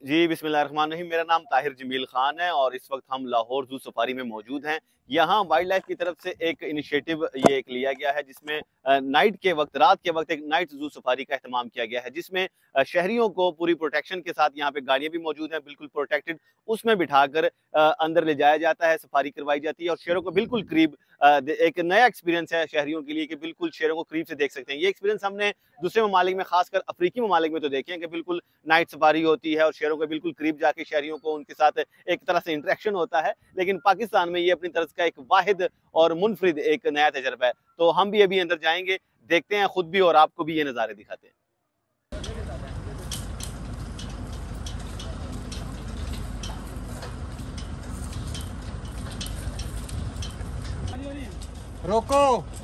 जी, बिस्मिल्लाहिर्रहमानिर्रहीम। मेरा नाम ताहिर जमील ख़ान है और इस वक्त हम लाहौर ज़ू सफारी में मौजूद हैं। यहाँ वाइल्ड लाइफ की तरफ से एक इनिशिएटिव ये एक लिया गया है जिसमें नाइट के वक्त, रात के वक्त एक नाइट ज़ू सफारी का एहतमाम किया गया है, जिसमें शहरियों को पूरी प्रोटेक्शन के साथ, यहाँ पे गाड़ियाँ भी मौजूद हैं बिल्कुल प्रोटेक्टेड, उसमें बिठाकर अंदर ले जाया जाता है, सफारी करवाई जाती है और शेरों को बिल्कुल करीब एक नया एक्सपीरियंस है शहरियों के लिए कि बिल्कुल शेरों को करीब से देख सकते हैं। ये एक्सपीरियंस हमने दूसरे ममालिक में, खासकर अफ्रीकी ममालिक में तो देखे हैं कि बिल्कुल नाइट सफारी होती है और शेरों के बिल्कुल करीब जाके शहरियों को उनके साथ एक तरह से इंटरेक्शन होता है, लेकिन पाकिस्तान में ये अपनी तरह का एक वाहिद और मुनफरिद एक नया तजर्बा है। तो हम भी अभी अंदर जाएंगे, देखते हैं खुद भी और आपको भी ये नज़ारे दिखाते हैं। रोको,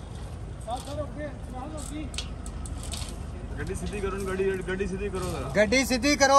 गड्डी सीधी करो, गड्डी सीधी करो, गड्डी सीधी करो।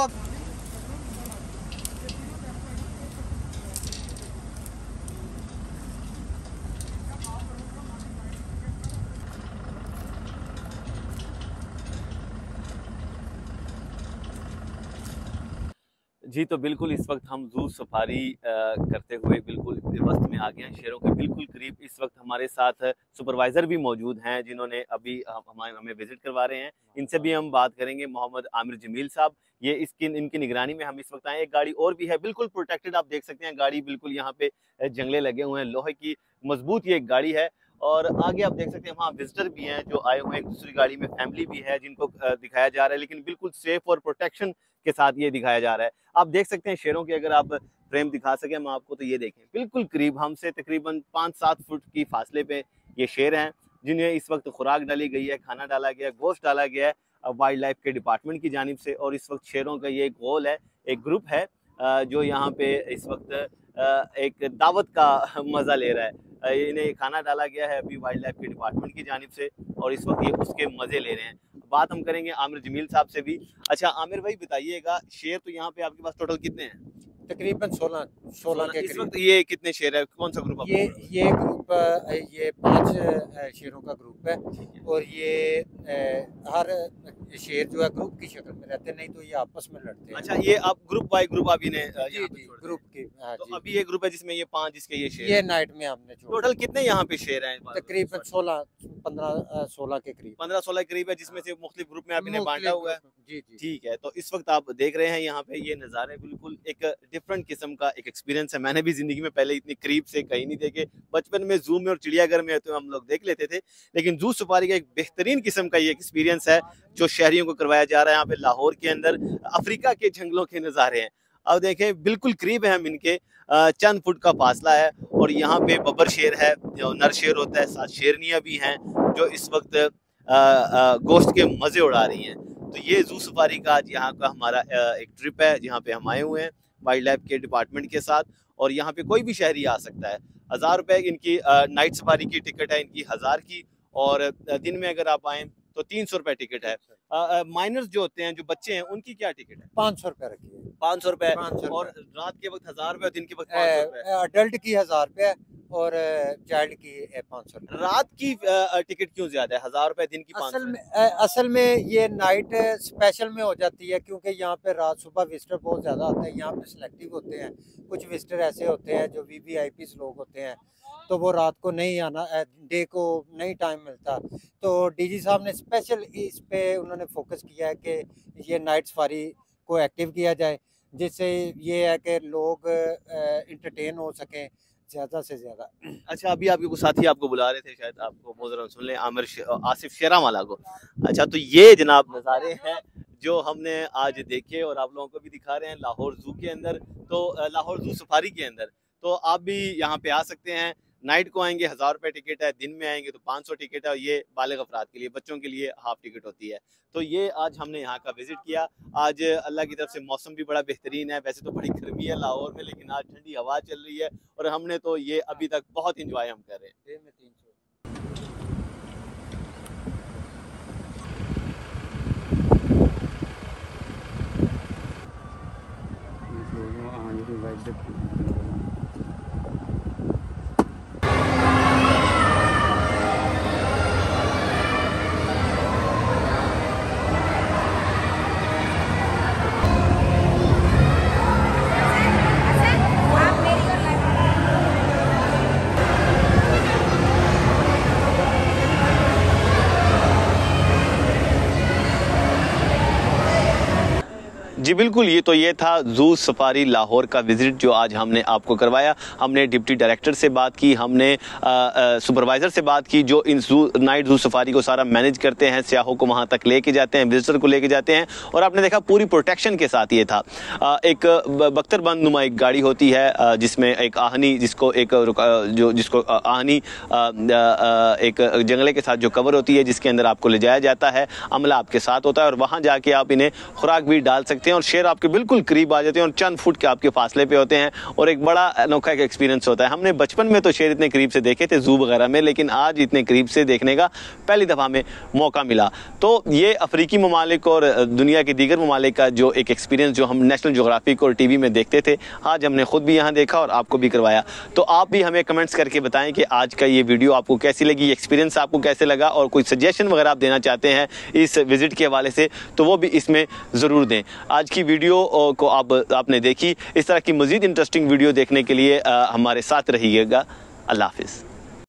जी, तो बिल्कुल इस वक्त हम ज़ू सफारी करते हुए बिल्कुल वस्त में आ गए हैं, शेरों के बिल्कुल करीब। इस वक्त हमारे साथ सुपरवाइज़र भी मौजूद हैं जिन्होंने अभी हमें विज़िट करवा रहे हैं। इनसे भी हम बात करेंगे। मोहम्मद आमिर जमील साहब, ये इनकी निगरानी में हम इस वक्त आए। एक गाड़ी और भी है बिल्कुल प्रोटेक्टेड, आप देख सकते हैं गाड़ी बिल्कुल यहाँ पे जंगले लगे हुए हैं, लोहे की मजबूत ये एक गाड़ी है। और आगे आप देख सकते हैं वहाँ विजिटर भी हैं जो आए हुए हैं, एक दूसरी गाड़ी में फैमिली भी है जिनको दिखाया जा रहा है, लेकिन बिल्कुल सेफ और प्रोटेक्शन के साथ ये दिखाया जा रहा है। आप देख सकते हैं शेरों के, अगर आप फ्रेम दिखा सकें हम आपको, तो ये देखें बिल्कुल करीब, हमसे तकरीबन 5-7 फुट की फासले पे ये शेर हैं जिन्हें इस वक्त खुराक डाली गई है, खाना डाला गया है, गोश्त डाला गया है वाइल्ड लाइफ के डिपार्टमेंट की जानिब से। और इस वक्त शेरों का ये गोल है, एक ग्रुप है जो यहाँ पे इस वक्त एक दावत का मज़ा ले रहा है। इन्हें खाना डाला गया है अभी वाइल्ड लाइफ के डिपार्टमेंट की जानिब से और इस वक्त ये उसके मज़े ले रहे हैं। बात हम करेंगे आमिर जमील साहब से भी। अच्छा आमिर भाई, बताइएगा, शेर तो यहाँ पे आपके पास टोटल कितने हैं? तकरीबन 16 के इस वक्त करीब। ये कितने शेर है, कौन सा ग्रुप? ये ग्रुप, ये 5 शेरों का ग्रुप है और ये हर शेर जो है ग्रुप की शक्ल में रहते हैं, नहीं तो ये आपस में लड़ते हैं। अच्छा, ये आप ग्रुप बाय ग्रुप आप इन्हें यहाँ पे छोड़ ग्रुप की। हाँ तो जी। अभी ये ग्रुप है जिसमें ये 5 जिसके ये शेर ये है। नाइट में हमने छोड़ा। टोटल कितने यहाँ पे शेर हैं? तकरीबन 15-16 के करीब। 15-16 करीब है, जिसमें से मुख्तलिफ ग्रुप में आप इन्हें बांटा हुआ है। जी जी। ठीक है, तो इस वक्त आप देख रहे हैं यहाँ पे ये नज़ारे, बिल्कुल एक डिफरेंट किस्म का एक एक्सपीरियंस है। मैंने भी ज़िंदगी में पहले इतनी करीब से कहीं नहीं देखे। बचपन में ज़ू में और चिड़ियाघर में तो हम लोग देख लेते थे, लेकिन ज़ू सफारी का एक बेहतरीन किस्म का ये एक्सपीरियंस है जो शहरियों को करवाया जा रहा है यहाँ पे लाहौर के अंदर। अफ्रीका के जंगलों के नज़ारे हैं। अब देखें बिल्कुल करीब है हम इनके, चंद फुट का फासला है और यहाँ पे बब्बर शेर है जो नर शेर होता है, साथ शेरनियाँ भी हैं जो इस वक्त गोश्त के मज़े उड़ा रही हैं। तो ये ज़ू सफारी का आज यहाँ का हमारा एक ट्रिप है जहाँ पे हम आए हुए हैं वाइल्ड लाइफ के डिपार्टमेंट के साथ। और यहाँ पे कोई भी शहरी आ सकता है। 1000 रुपये इनकी नाइट सफारी की टिकट है, इनकी 1000 की, और दिन में अगर आप आएँ तो 300 रुपये टिकट है। माइनर्स जो होते हैं, जो बच्चे हैं, उनकी क्या टिकट है? 500 रुपये रखिए। 500 रुपये। 500 और रात के वक्त 1000 रुपये, दिन के वक्त 500 रुपये। अडल्ट की 1000 रुपये और चाइल्ड की 500 रुपये। रात की टिकट क्यों ज्यादा है? 1000 रुपये, दिन की 500। असल में ये नाइट स्पेशल में हो जाती है क्योंकि यहाँ पे रात सुबह विजिटर बहुत ज़्यादा आते हैं। यहाँ पे सिलेक्टिव होते हैं, कुछ विजिटर ऐसे होते हैं जो VVIP लोग होते हैं, तो वो रात को नहीं आना, डे को नहीं टाइम मिलता। तो DG साहब ने स्पेशल इस पे उन्होंने फोकस किया है कि ये नाइट सफारी को एक्टिव किया जाए, जिससे ये है कि लोग इंटरटेन हो सकें ज़्यादा से ज़्यादा। अच्छा, अभी आपके कुछ साथी आपको बुला रहे थे, शायद आपको बोल रहा हूँ, सुन लें, आसिफ शेरामाला को। अच्छा, तो ये जनाब नज़ारे हैं जो हमने आज देखे और आप लोगों को भी दिखा रहे हैं लाहौर ज़ू के अंदर, तो लाहौर ज़ू सफारी के अंदर। तो आप भी यहाँ पे आ सकते हैं। नाइट को आएंगे 1000 रुपये टिकट है, दिन में आएंगे तो 500 टिकट है, और ये बालिग अफराद के लिए, बच्चों के लिए हाफ टिकट होती है। तो ये आज हमने यहाँ का विजिट किया। आज अल्लाह की तरफ से मौसम भी बड़ा बेहतरीन है। वैसे तो बड़ी गर्मी है लाहौर में, लेकिन आज ठंडी हवा चल रही है और हमने तो ये अभी तक बहुत इंजॉय हम कर रहे हैं। जी बिल्कुल, ये था जू सफारी लाहौर का विजिट जो आज हमने आपको करवाया। हमने डिप्टी डायरेक्टर से बात की, हमने सुपरवाइजर से बात की जो इन नाइट जू सफारी को सारा मैनेज करते हैं, सियाहों को वहां तक लेके जाते हैं, विजिटर को लेके जाते हैं। और आपने देखा पूरी प्रोटेक्शन के साथ ये था। एक बख्तरबंद नुमा एक गाड़ी होती है जिसमें एक आहनी, जिसको आहनी एक जंगले के साथ जो कवर होती है, जिसके अंदर आपको ले जाया जाता है। अमला आपके साथ होता है और वहां जाके आप इन्हें खुराक भी डाल सकते हैं और शेर आपके बिल्कुल करीब आ जाते हैं और चंद फुट के आपके फासले पे होते हैं और एक बड़ा अनोखा एक एक्सपीरियंस होता है। हमने बचपन में तो शेर इतने करीब से देखे थे जू वगैरह में, लेकिन आज इतने करीब से देखने का पहली दफा में मौका मिला। तो ये अफ्रीकी ममालिक और दुनिया के दीगर ममालिक का जो एक एक्सपीरियंस जो हम नेशनल ज्योग्राफिक और टीवी में देखते थे, आज हमने खुद भी यहाँ देखा और आपको भी करवाया। तो आप भी हमें कमेंट्स करके बताएं कि आज का ये वीडियो आपको कैसी लगी, एक्सपीरियंस आपको कैसे लगा और कोई सजेशन वगैरह आप देना चाहते हैं इस विजिट के हवाले से तो वो भी इसमें ज़रूर दें। आज की वीडियो को आपने देखी। इस तरह की मज़ीद इंटरेस्टिंग वीडियो देखने के लिए हमारे साथ रहिएगा। अल्लाह हाफिज़।